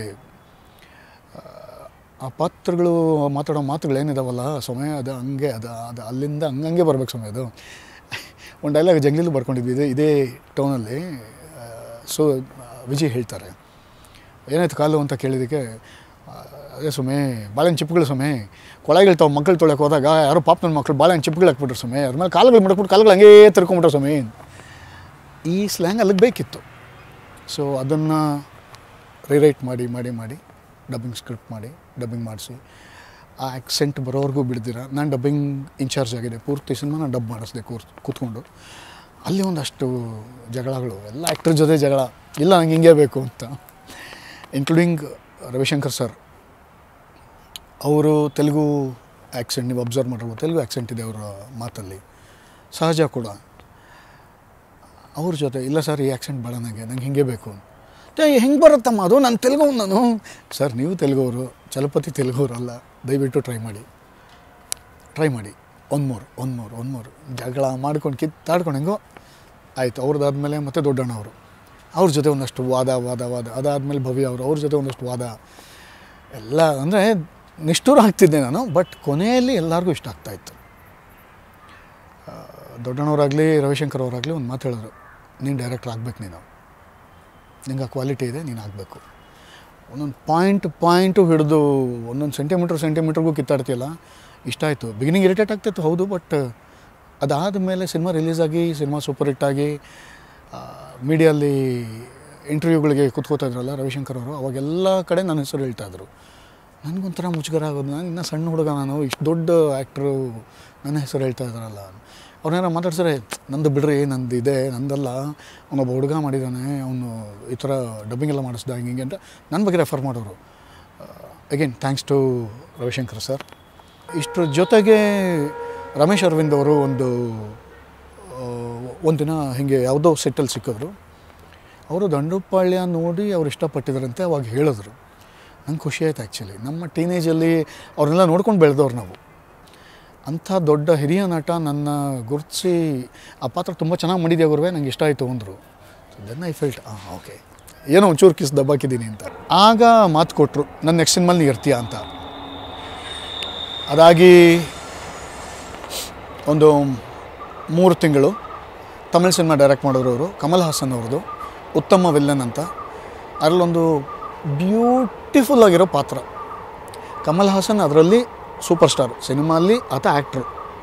ಆ ಪಾತ್ರಗಳು ಮಾತಾಡೋ ಮಾತುಗಳೇನಿದಾವಲ್ಲ ಸಮಯ, ಅದು ಹಂಗೆ ಅದು ಅದು ಅಲ್ಲಿಂದ ಹಂಗಂಗೆ ಬರ್ಬೇಕು ಸಮಯ. ಅದು ಒಂದು ಡೈಲಾಗ್ ಜಂಗ್ಲಿಲೂ ಬರ್ಕೊಂಡಿದ್ವಿ ಇದೇ ಇದೇ ಟೋನಲ್ಲಿ. ಸೊ ವಿಜಯ್ ಹೇಳ್ತಾರೆ, ಏನಾಯ್ತು ಕಾಲು ಅಂತ ಕೇಳಿದ್ದಕ್ಕೆ, ಅದೇ ಸುಮ್ಮನೆ ಬಾಳೆಹಣ್ಣು ಚಿಪ್ಪುಗಳು ಸುಮ್ಮನೆ ಕೊಳಗಳು ತಾವು ಮಕ್ಕಳು ತೊಳಕ್ಕೆ ಹೋದಾಗ ಯಾರೋ ಪಾಪ ನನ್ನ ಮಕ್ಕಳು ಬಾಳೆಹಣ್ಣು ಚಿಪ್ಪುಗಳು ಹಾಕ್ಬಿಟ್ರು ಸುಮ್ಮನೆ, ಅದ್ರ ಮೇಲೆ ಕಾಲುಗಳು ಮಡಕ್ಬಿಟ್ಟು ಕಾಲುಗಳು ಹಂಗೇ ತಿರ್ಕೊಂಬಿಟ್ರು ಸುಮ್ಮನೆ. ಈ ಸ್ಲ್ಯಾಂಗ್ ಅಲ್ಲಿಗೆ ಬೇಕಿತ್ತು. ಸೊ ಅದನ್ನು ರಿರೈಟ್ ಮಾಡಿ ಮಾಡಿ ಮಾಡಿ ಡಬ್ಬಿಂಗ್ ಸ್ಕ್ರಿಪ್ಟ್ ಮಾಡಿ ಡಬ್ಬಿಂಗ್ ಮಾಡಿಸಿ ಆ ಆ್ಯಕ್ಸೆಂಟ್ ಬರೋವರೆಗೂ ಬಿಡ್ದಿರ. ನಾನು ಡಬ್ಬಿಂಗ್ ಇನ್ಚಾರ್ಜ್ ಆಗಿದೆ, ಪೂರ್ತಿ ಸಿನಿಮಾ ನಾನು ಡಬ್ ಮಾಡಿಸಿದೆ ಕೂರ್ ಕೂತ್ಕೊಂಡು. ಅಲ್ಲಿ ಒಂದಷ್ಟು ಜಗಳಗಳು, ಎಲ್ಲ ಆ್ಯಕ್ಟ್ರ್ ಜೊತೆ ಜಗಳ, ಇಲ್ಲ ನಂಗೆ ಹಿಂಗೆ ಬೇಕು ಅಂತ. ಇನ್ಕ್ಲೂಡಿಂಗ್ ರವಿಶಂಕರ್ ಸರ್, ಅವರು ತೆಲುಗು ಆ್ಯಕ್ಸೆಂಟ್, ನೀವು ಅಬ್ಸರ್ವ್ ಮಾಡಿರ್ಬೋದು, ತೆಲುಗು ಆ್ಯಕ್ಸೆಂಟ್ ಇದೆ ಅವರ ಮಾತಲ್ಲಿ, ಸಹಜ ಕೂಡ. ಅವ್ರ ಜೊತೆ ಇಲ್ಲ ಸರ್ ಈ ಆ್ಯಕ್ಸೆಂಟ್ ಬೇಡ ನನಗೆ, ನಂಗೆ ಹಿಂಗೆ ಬೇಕು. ಹೆಂಗೆ ಬರುತ್ತಮ್ಮ ಅದು, ನಾನು ತೆಲುಗು ನಾನು. ಸರ್ ನೀವು ತೆಲುಗವರು, ಚಲಪತಿ ತೆಲುಗವರು ಅಲ್ಲ, ದಯವಿಟ್ಟು ಟ್ರೈ ಮಾಡಿ ಟ್ರೈ ಮಾಡಿ ಒಂದು ಮೂರು ಒಂದು ಮೂರು ಒಂದು ಮೂರು ಜಗಳ ಮಾಡ್ಕೊಂಡು ಕಿತ್ತಾಡ್ಕೊಂಡು ಹೆಂಗೋ ಆಯಿತು. ಅವ್ರದ್ದಾದ್ಮೇಲೆ ಮತ್ತೆ ದೊಡ್ಡಣ್ಣ ಅವರು, ಅವ್ರ ಜೊತೆ ಒಂದಷ್ಟು ವಾದ ವಾದ ವಾದ ಅದಾದಮೇಲೆ ಭವ್ಯ ಅವರು, ಅವ್ರ ಜೊತೆ ಒಂದಷ್ಟು ವಾದ ಎಲ್ಲ. ಅಂದರೆ ನಿಷ್ಠೂರ ಆಗ್ತಿದ್ದೆ ನಾನು, ಬಟ್ ಕೊನೆಯಲ್ಲಿ ಎಲ್ಲರಿಗೂ ಇಷ್ಟ ಆಗ್ತಾಯಿತ್ತು. ದೊಡ್ಡಣ್ಣವರಾಗಲಿ ರವಿಶಂಕರ್ ಅವರಾಗಲಿ ಒಂದು ಮಾತು ಹೇಳಿದ್ರು, ನೀನು ಡೈರೆಕ್ಟ್ರ್ ಆಗಬೇಕು, ನೀನು ನಿಂಗೆ ಆ ಕ್ವಾಲಿಟಿ ಇದೆ, ನೀನು ಆಗಬೇಕು. ಒಂದೊಂದು ಪಾಯಿಂಟ್ ಪಾಯಿಂಟು ಹಿಡಿದು ಒಂದೊಂದು ಸೆಂಟಿಮೀಟ್ರ್ ಸೆಂಟಿಮೀಟ್ರಿಗೂ ಕಿತ್ತಾಡ್ತಿಯಲ್ಲ, ಇಷ್ಟ ಆಯಿತು. ಬಿಗಿನಿಂಗ್ ಇರಿಟೇಟ್ ಆಗ್ತಿತ್ತು ಹೌದು, ಬಟ್ ಅದಾದ ಮೇಲೆ ಸಿನಿಮಾ ರಿಲೀಸ್ ಆಗಿ ಸಿನಿಮಾ ಸೂಪರ್ ಹಿಟ್ ಆಗಿ ಮೀಡಿಯಲ್ಲಿ ಇಂಟರ್ವ್ಯೂಗಳಿಗೆ ಕೂತ್ಕೋತಾ ಇದ್ರಲ್ಲ ರವಿಶಂಕರ್ ಅವರು, ಅವಾಗೆಲ್ಲ ಕಡೆ ನನ್ನ ಹೆಸರು ಹೇಳ್ತಾಯಿದ್ರು. ನನಗೊಂಥರ ಮುಜುಗರ ಆಗೋದು, ನಾನು ಇನ್ನೂ ಸಣ್ಣ ಹುಡುಗ, ನಾನು ಇಷ್ಟು ದೊಡ್ಡ ಆ್ಯಕ್ಟ್ರು ನನ್ನ ಹೆಸರು ಹೇಳ್ತಾ ಇದ್ದಾರಲ್ಲ. ಅವ್ರನ್ನೇನೋ ಮಾತಾಡ್ತಾರೆ, ನಂದು ಬಿಡ್ರಿ, ನಂದು ಇದೆ, ನಂದಲ್ಲ, ಅವನೊಬ್ಬ ಹುಡುಗ ಮಾಡಿದ್ದಾನೆ, ಅವನು ಈ ಥರ ಡಬ್ಬಿಂಗ್ ಎಲ್ಲ ಮಾಡಿಸ್ದ ಹಿಂಗೆ ಹಿಂಗೆ ಅಂತ ನನ್ನ ಬಗ್ಗೆ ರೆಫರ್ ಮಾಡೋರು. Again thanks to Ravishankar sir. ಇಷ್ಟರ ಜೊತೆಗೆ ರಮೇಶ್ ಅರವಿಂದ್ ಅವರು ಒಂದು ಒಂದಿನ ಹೀಗೆ ಯಾವುದೋ ಸೆಟ್ಟಲ್ಲಿ ಸಿಕ್ಕಿದ್ರು. ಅವರು ದಂಡುಪಾಳ್ಯ ನೋಡಿ ಅವ್ರು ಇಷ್ಟಪಟ್ಟಿದ್ರಂತೆ, ಅವಾಗ ಹೇಳಿದ್ರು. ನಂಗೆ ಖುಷಿ ಆಯ್ತು ಆ್ಯಕ್ಚುಲಿ. ನಮ್ಮ ಟೀನೇಜಲ್ಲಿ ಅವ್ರನ್ನೆಲ್ಲ ನೋಡ್ಕೊಂಡು ಬೆಳೆದವ್ರು ನಾವು. ಅಂಥ ದೊಡ್ಡ ಹಿರಿಯ ನಟ ನನ್ನ ಗುರುತಿಸಿ ಆ ಪಾತ್ರ ತುಂಬ ಚೆನ್ನಾಗಿ ಮಾಡಿದ್ಯಾ ಗುರುವೆ, ನಂಗೆ ಇಷ್ಟ ಆಯಿತು ಅಂದರು. ದೆನ್ ಐ ಫೆಲ್ಟ್ ಹಾಂ ಓಕೆ, ಏನೋ ಒಂಚೂರು ಕಿಸ್ ದಬ್ಬಾಕಿದ್ದೀನಿ ಅಂತ. ಆಗ ಮಾತು ಕೊಟ್ಟರು, ನನ್ನ ನೆಕ್ಸ್ಟ್ ಸಿನಿಮಲ್ಲಿ ನೀ ಇರ್ತೀಯ ಅಂತ. ಅದಾಗಿ ಒಂದು ಮೂರು ತಿಂಗಳು ತಮಿಳ್ ಸಿನಿಮಾ ಡೈರೆಕ್ಟ್ ಮಾಡೋರು ಅವರು, ಕಮಲ್ ಹಾಸನ್ ಅವ್ರದ್ದು ಉತ್ತಮ ವಿಲ್ಲನ್ ಅಂತ. ಅದರಲ್ಲೊಂದು ಬ್ಯೂಟಿಫುಲ್ ಆಗಿರೋ ಪಾತ್ರ. ಕಮಲ್ ಹಾಸನ್ ಅದರಲ್ಲಿ ಸೂಪರ್ ಸ್ಟಾರ್, ಸಿನಿಮಾಲ್ಲಿ ಆತ ಆ್ಯಕ್ಟ್ರು,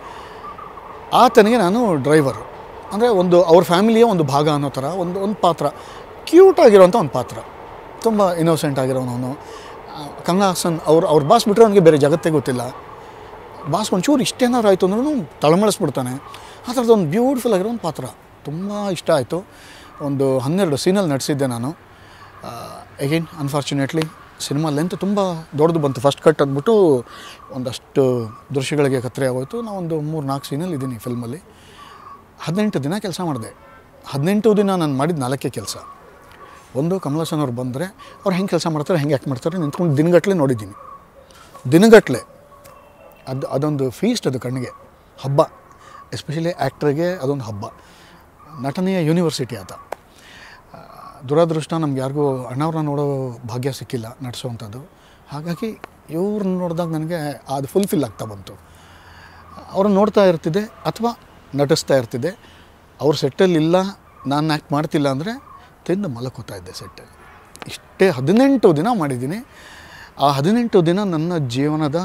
ಆತನಿಗೆ ನಾನು ಡ್ರೈವರು. ಅಂದರೆ ಒಂದು ಅವ್ರ ಫ್ಯಾಮಿಲಿಯ ಒಂದು ಭಾಗ ಅನ್ನೋ ಥರ ಒಂದು ಒಂದು ಪಾತ್ರ, ಕ್ಯೂಟಾಗಿರೋಂಥ ಒಂದು ಪಾತ್ರ, ತುಂಬ ಇನ್ನೋಸೆಂಟ್ ಆಗಿರೋನವನು. ಕಮಲ್ ಹಾಸನ್ ಅವ್ರು ಅವ್ರ ಬಾಸ್ ಬಿಟ್ಟರೆ ಅವನಿಗೆ ಬೇರೆ ಜಗತ್ತೇ ಗೊತ್ತಿಲ್ಲ. ಬಾಸ್ ಒಂಚೂರು ಇಷ್ಟೇನಾರು ಆಯಿತು ಅಂದ್ರೂ ತಳಮಳಿಸ್ಬಿಡ್ತಾನೆ. ಆ ಥರದ್ದು ಒಂದು ಬ್ಯೂಟಿಫುಲ್ ಆಗಿರೋ ಒಂದು ಪಾತ್ರ ತುಂಬ ಇಷ್ಟ ಆಯಿತು. ಒಂದು ಹನ್ನೆರಡು ಸೀನಲ್ಲಿ ನಟಿಸಿದ್ದೆ ನಾನು. ಅಗೇನ್ ಅನ್ಫಾರ್ಚುನೇಟ್ಲಿ ಸಿನಿಮಾ ಲೆಂತ್ ತುಂಬ ದೊಡ್ಡದು ಬಂತು. ಫಸ್ಟ್ ಕಟ್ ಅಂದ್ಬಿಟ್ಟು ಒಂದಷ್ಟು ದೃಶ್ಯಗಳಿಗೆ ಕತ್ತರಿ ಆಗೋಯ್ತು. ನಾವೊಂದು ಮೂರು ನಾಲ್ಕು ಸೀನಲ್ಲಿ ಇದ್ದೀನಿ ಫಿಲ್ಮಲ್ಲಿ. ಹದಿನೆಂಟು ದಿನ ಕೆಲಸ ಮಾಡಿದೆ. ಹದಿನೆಂಟು ದಿನ ನಾನು ಮಾಡಿದ ನಾಲ್ಕೇ ಕೆಲಸ. ಒಂದು ಕಮಲ್ ಹಾಸನ್ ಅವ್ರು ಬಂದರೆ ಅವ್ರು ಹೆಂಗೆ ಕೆಲಸ ಮಾಡ್ತಾರೆ, ಹೆಂಗೆ ಆ್ಯಕ್ಟ್ ಮಾಡ್ತಾರೆ ನಿಂತ್ಕೊಂಡು ದಿನಗಟ್ಟಲೆ ನೋಡಿದ್ದೀನಿ. ದಿನಗಟ್ಟಲೆ ಅದು ಅದೊಂದು ಫೀಸ್ಟ್, ಅದು ಕಣ್ಣಿಗೆ ಹಬ್ಬ. ಎಸ್ಪೆಷಲಿ ಆ್ಯಕ್ಟ್ರಿಗೆ ಅದೊಂದು ಹಬ್ಬ. ನಟನೆಯ ಯೂನಿವರ್ಸಿಟಿ ಆತ. ದುರದೃಷ್ಟ ನಮ್ಗೆ ಯಾರಿಗೂ ಅಣ್ಣವ್ರನ್ನ ನೋಡೋ ಭಾಗ್ಯ ಸಿಕ್ಕಿಲ್ಲ ನಟಿಸೋವಂಥದ್ದು. ಹಾಗಾಗಿ ಇವ್ರನ್ನ ನೋಡಿದಾಗ ನನಗೆ ಅದು ಫುಲ್ಫಿಲ್ ಆಗ್ತಾ ಬಂತು. ಅವ್ರನ್ನ ನೋಡ್ತಾ ಇರ್ತಿದ್ದೆ ಅಥವಾ ನಟಿಸ್ತಾ ಇರ್ತಿದ್ದೆ. ಅವ್ರ ಸೆಟ್ಟಲ್ಲಿ ಇಲ್ಲ, ನಾನು ಆ್ಯಕ್ಟ್ ಮಾಡ್ತಿಲ್ಲ ಅಂದರೆ ತಿಂದು ಮಲಕೋತಾ ಇದ್ದೆ ಸೆಟ್ಟಲ್ಲಿ. ಇಷ್ಟೇ ಹದಿನೆಂಟು ದಿನ ಮಾಡಿದ್ದೀನಿ. ಆ ಹದಿನೆಂಟು ದಿನ ನನ್ನ ಜೀವನದ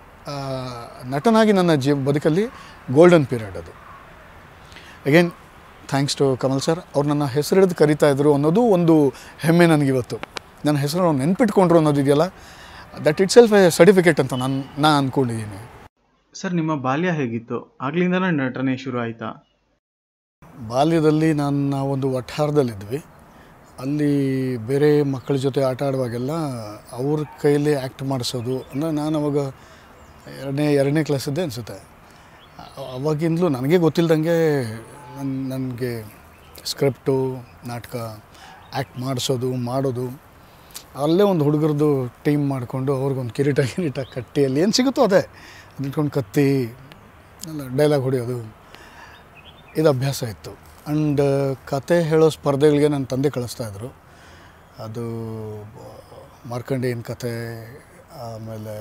ನಟನಾಗಿ ನನ್ನ ಜೀವ ಬದುಕಲ್ಲಿ ಗೋಲ್ಡನ್ ಪೀರಿಯಡ್ ಅದು. Again thanks to Kamal sir. ಅವ್ರು ನನ್ನ ಹೆಸರು ಹಿಡಿದು ಕರೀತಾ ಇದ್ರು ಅನ್ನೋದು ಒಂದು ಹೆಮ್ಮೆ ನನಗಿವತ್ತು. ನನ್ನ ಹೆಸರು ಅವ್ರು ನೆನ್ಪಿಟ್ಕೊಂಡ್ರು ಅನ್ನೋದಿದೆಯಲ್ಲ, that itself a certificate ಅಂತ ನಾನು ನಾನು ಅಂದ್ಕೊಂಡಿದ್ದೀನಿ. ಸರ್, ನಿಮ್ಮ ಬಾಲ್ಯ ಹೇಗಿತ್ತು? ಆಗ್ಲಿಂದನೇ ನಟನೆ ಶುರು ಆಯಿತಾ? ಬಾಲ್ಯದಲ್ಲಿ ನಾನು ನಾವೊಂದು ವಠಾರದಲ್ಲಿದ್ವಿ. ಅಲ್ಲಿ ಬೇರೆ ಮಕ್ಕಳ ಜೊತೆ ಆಟ ಆಡುವಾಗೆಲ್ಲ ಅವ್ರ ಕೈಯಲ್ಲಿ ಆ್ಯಕ್ಟ್ ಮಾಡಿಸೋದು. ಅಂದರೆ ನಾನು ಅವಾಗ ಎರಡನೇ ಎರಡನೇ ಕ್ಲಾಸಿದ್ದೆ ಅನಿಸುತ್ತೆ. ಅವಾಗಿಂದಲೂ ನನಗೆ ಗೊತ್ತಿಲ್ಲದಂಗೆ ನನ್ನ ನನಗೆ ಸ್ಕ್ರಿಪ್ಟು, ನಾಟಕ, ಆ್ಯಕ್ಟ್ ಮಾಡಿಸೋದು ಮಾಡೋದು. ಅಲ್ಲೇ ಒಂದು ಹುಡುಗರದು ಟೀಮ್ ಮಾಡಿಕೊಂಡು ಅವ್ರಿಗೊಂದು ಕಿರೀಟ ಕಿರೀಟ ಕಟ್ಟಿ ಅಲ್ಲಿ ಏನು ಸಿಗುತ್ತೋ ಅದೇ ನಿಂತ್ಕೊಂಡು ಕತ್ತಿ ಎಲ್ಲ ಡೈಲಾಗ್ ಹೊಡೆಯೋದು, ಇದು ಅಭ್ಯಾಸ ಇತ್ತು. ಆ್ಯಂಡ್ ಕತೆ ಹೇಳೋ ಸ್ಪರ್ಧೆಗಳಿಗೆ ನನ್ನ ತಂದೆ ಕಳಿಸ್ತಾಯಿದ್ರು. ಅದು ಮಾರ್ಕಂಡೇಯನ ಕತೆ, ಆಮೇಲೆ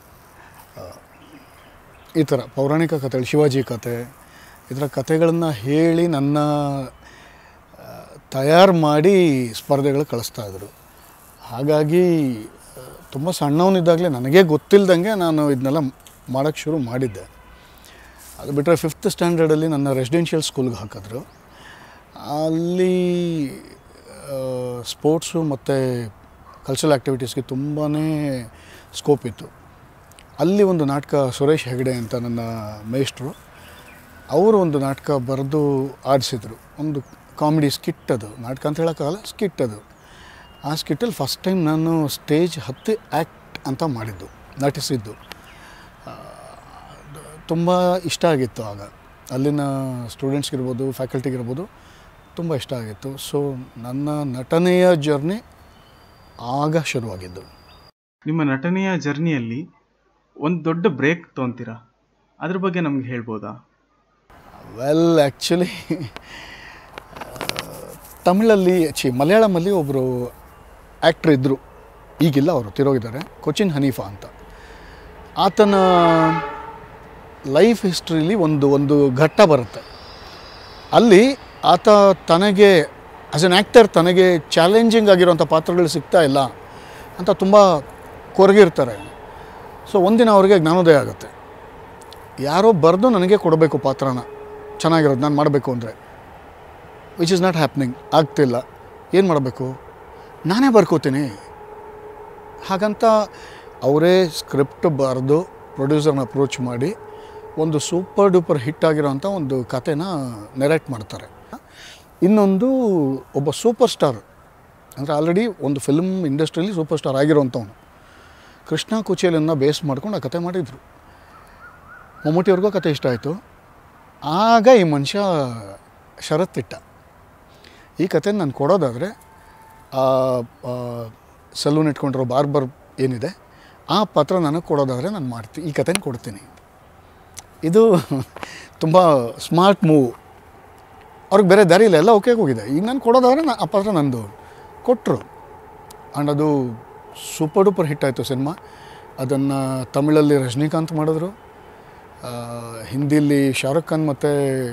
ಈ ಥರ ಪೌರಾಣಿಕ ಕಥೆಗಳು, ಶಿವಾಜಿ ಕತೆ, ಈ ಥರ ಕತೆಗಳನ್ನು ಹೇಳಿ ನನ್ನ ತಯಾರು ಮಾಡಿ ಸ್ಪರ್ಧೆಗಳು ಕಳಿಸ್ತಾಯಿದ್ರು. ಹಾಗಾಗಿ ತುಂಬ ಸಣ್ಣವನಿದ್ದಾಗಲೇ ನನಗೆ ಗೊತ್ತಿಲ್ಲದಂಗೆ ನಾನು ಇದನ್ನೆಲ್ಲ ಮಾಡೋಕ್ಕೆ ಶುರು ಮಾಡಿದ್ದೆ. ಅದು ಬಿಟ್ಟರೆ ಫಿಫ್ತ್ ಸ್ಟ್ಯಾಂಡರ್ಡಲ್ಲಿ ನನ್ನ ರೆಸಿಡೆನ್ಷಿಯಲ್ ಸ್ಕೂಲ್ಗೆ ಹಾಕಿದ್ರು. ಅಲ್ಲಿ ಸ್ಪೋರ್ಟ್ಸು ಮತ್ತು ಕಲ್ಚರಲ್ ಆ್ಯಕ್ಟಿವಿಟೀಸ್ಗೆ ತುಂಬಾ ಸ್ಕೋಪ್ ಇತ್ತು. ಅಲ್ಲಿ ಒಂದು ನಾಟಕ, ಸುರೇಶ್ ಹೆಗಡೆ ಅಂತ ನನ್ನ ಮೇಷ್ಟ್ರು, ಅವರು ಒಂದು ನಾಟಕ ಬರೆದು ಆಡಿಸಿದ್ರು. ಒಂದು ಕಾಮಿಡಿ ಸ್ಕಿಟ್, ಅದು ನಾಟಕ ಅಂತ ಹೇಳೋಕ್ಕಾಗಲ್ಲ, ಸ್ಕಿಟ್ ಅದು. ಆ ಸ್ಕಿಟ್ಟಲ್ಲಿ ಫಸ್ಟ್ ಟೈಮ್ ನಾನು ಸ್ಟೇಜ್ ಹತ್ತಿ ಆ್ಯಕ್ಟ್ ಅಂತ ಮಾಡಿದ್ದು, ನಟಿಸಿದ್ದು. ತುಂಬ ಇಷ್ಟ ಆಗಿತ್ತು ಆಗ. ಅಲ್ಲಿನ ಸ್ಟೂಡೆಂಟ್ಸ್ಗಿರ್ಬೋದು, ಫ್ಯಾಕಲ್ಟಿಗಿರ್ಬೋದು ತುಂಬ ಇಷ್ಟ ಆಗಿತ್ತು. ಸೊ ನನ್ನ ನಟನೆಯ ಜರ್ನಿ ಆಗ ಶುರುವಾಗಿದ್ದು. ನಿಮ್ಮ ನಟನೆಯ ಜರ್ನಿಯಲ್ಲಿ ಒಂದು ದೊಡ್ಡ ಬ್ರೇಕ್ ತೊಗೊತೀರಾ, ಅದ್ರ ಬಗ್ಗೆ ನಮ್ಗೆ ಹೇಳ್ಬೋದಾ? ವೆಲ್, ಆ್ಯಕ್ಚುಲಿ ತಮಿಳಲ್ಲಿ ಚಿ ಮಲಯಾಳಮಲ್ಲಿ ಒಬ್ಬರು ಆ್ಯಕ್ಟ್ರ್ ಇದ್ದರು, ಈಗಿಲ್ಲ, ಅವರು ತಿರೋಗಿದ್ದಾರೆ, ಕೊಚಿನ್ ಹನೀಫಾ ಅಂತ. ಆತನ ಲೈಫ್ ಹಿಸ್ಟ್ರಿಲಿ ಒಂದು ಒಂದು ಘಟ್ಟ ಬರುತ್ತೆ. ಅಲ್ಲಿ ಆತ ತನಗೆ ಆ್ಯಸ್ ಎನ್ ಆ್ಯಕ್ಟರ್ ತನಗೆ ಚಾಲೆಂಜಿಂಗ್ ಆಗಿರೋಂಥ ಪಾತ್ರಗಳು ಸಿಗ್ತಾ ಇಲ್ಲ ಅಂತ ತುಂಬ ಕೊರಗಿರ್ತಾರೆ. ಸೊ ಒಂದಿನ ಅವ್ರಿಗೆ ಜ್ಞಾನೋದಯ ಆಗುತ್ತೆ, ಯಾರೋ ಬರೆದು ನನಗೆ ಕೊಡಬೇಕು ಪಾತ್ರನ ಚೆನ್ನಾಗಿರೋದು ನಾನು ಮಾಡಬೇಕು ಅಂದರೆ, ವಿಚ್ ಇಸ್ ನಾಟ್ ಹ್ಯಾಪ್ನಿಂಗ್, ಆಗ್ತಿಲ್ಲ. ಏನು ಮಾಡಬೇಕು, ನಾನೇ ಬರ್ಕೋತೀನಿ. ಹಾಗಂತ ಅವರೇ ಸ್ಕ್ರಿಪ್ಟ್ ಬರೆದು ಪ್ರೊಡ್ಯೂಸರ್ನ ಅಪ್ರೋಚ್ ಮಾಡಿ ಒಂದು ಸೂಪರ್ ಡೂಪರ್ ಹಿಟ್ ಆಗಿರೋಂಥ ಒಂದು ಕಥೆನ ನೆರೇಟ್ ಮಾಡ್ತಾರೆ. ಇನ್ನೊಂದು ಒಬ್ಬ ಸೂಪರ್ ಸ್ಟಾರ್ ಅಂದರೆ ಆಲ್ರೆಡಿ ಒಂದು ಫಿಲ್ಮ್ ಇಂಡಸ್ಟ್ರಿಯಲ್ಲಿ ಸೂಪರ್ ಸ್ಟಾರ್ ಆಗಿರೋಂಥವನು ಕೃಷ್ಣ ಕುಚೇಲನ್ನು ಬೇಸ್ ಮಾಡ್ಕೊಂಡು ಆ ಕತೆ ಮಾಡಿದರು. ಮಮ್ಮೂಟಿಯವ್ರಿಗೂ ಕತೆ ಇಷ್ಟ ಆಯಿತು. ಆಗ ಈ ಮನುಷ್ಯ ಷರತ್ತಿಟ್ಟ, ಈ ಕತೆ ನಾನು ಕೊಡೋದಾದರೆ ಸಲೂನ್ ಇಟ್ಕೊಂಡಿರೋ ಬಾರ್ಬರ್ ಏನಿದೆ ಆ ಪಾತ್ರ ನನಗೆ ಕೊಡೋದಾದರೆ ನಾನು ಮಾಡ್ತೀನಿ, ಈ ಕತೆನ ಕೊಡ್ತೀನಿ. ಇದು ತುಂಬ ಸ್ಮಾರ್ಟ್ ಮೂವ್. ಅವ್ರಿಗೆ ಬೇರೆ ದಾರಿ ಇಲ್ಲ, ಎಲ್ಲ ಓಕೆ ಹೋಗಿದೆ. ಈಗ ನಾನು ಕೊಡೋದಾದರೆ ನಾ ಆ ಪಾತ್ರ ನಂದು ಕೊಟ್ಟರು. ಆ್ಯಂಡ್ ಅದು ಸೂಪರ್ ಡೂಪರ್ ಹಿಟ್ ಆಯಿತು ಸಿನಿಮಾ. ಅದನ್ನು ತಮಿಳಲ್ಲಿ ರಜನಿಕಾಂತ್ ಮಾಡಿದ್ರು, ಹಿಂದಿಲಿ ಶಾರುಖ್ ಖಾನ್ ಮತ್ತು